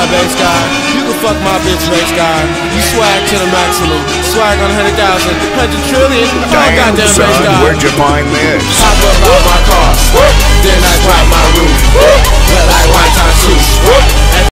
bass guy. You can fuck my bitch, bass guy. You swag to the maximum. Swag on 100,000, 100 trillion. Oh, Damn, goddamn son, bass guy. where'd you find this? Hop up out my car, then I drop my roof.